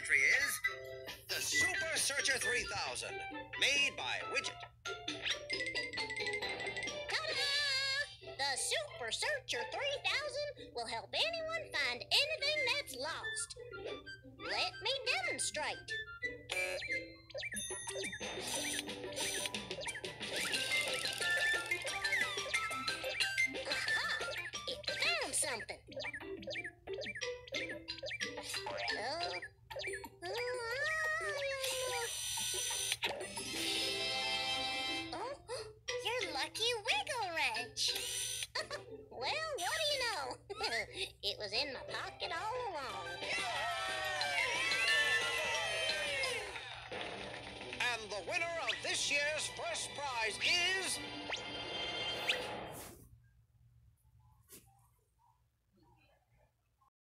entry is the Super Searcher 3000, made by Widget. Ta-da! The Super Searcher 3000 will help anyone find anything that's lost. Let me demonstrate. Aha! It found something. Oh, your lucky wiggle wrench. Well, what do you know? It was in my pocket all along. And the winner of this year's first prize is